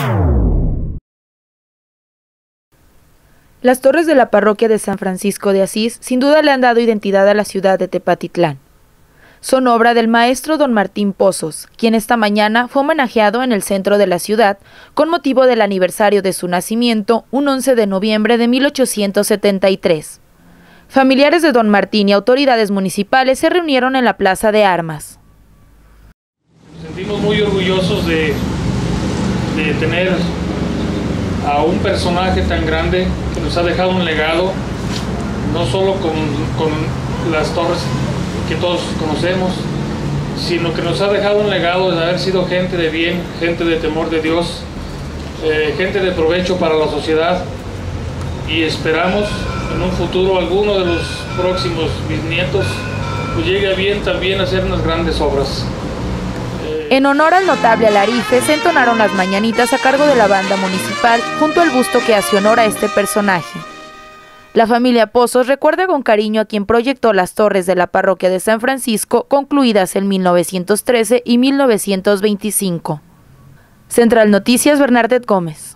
Las torres de la parroquia de San Francisco de Asís sin duda le han dado identidad a la ciudad de Tepatitlán. Son obra del maestro don Martín Pozos, quien esta mañana fue homenajeado en el centro de la ciudad con motivo del aniversario de su nacimiento, un 11 de noviembre de 1873. Familiares de don Martín y autoridades municipales se reunieron en la Plaza de Armas. Nos sentimos muy orgullosos de tener a un personaje tan grande que nos ha dejado un legado, no solo con las torres que todos conocemos, sino que nos ha dejado un legado de haber sido gente de bien, gente de temor de Dios, gente de provecho para la sociedad, y esperamos en un futuro alguno de los próximos bisnietos pues llegue a bien también a hacer unas grandes obras. En honor al notable Alarife se entonaron las mañanitas a cargo de la banda municipal junto al busto que hace honor a este personaje. La familia Pozos recuerda con cariño a quien proyectó las torres de la parroquia de San Francisco, concluidas en 1913 y 1925. Central Noticias, Bernardet Gómez.